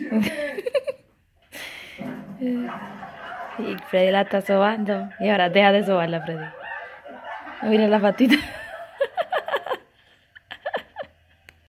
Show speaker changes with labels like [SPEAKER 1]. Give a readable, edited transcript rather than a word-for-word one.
[SPEAKER 1] Y Freddy la está sobando. Y ahora deja de sobarla, Freddy. Mira la patita.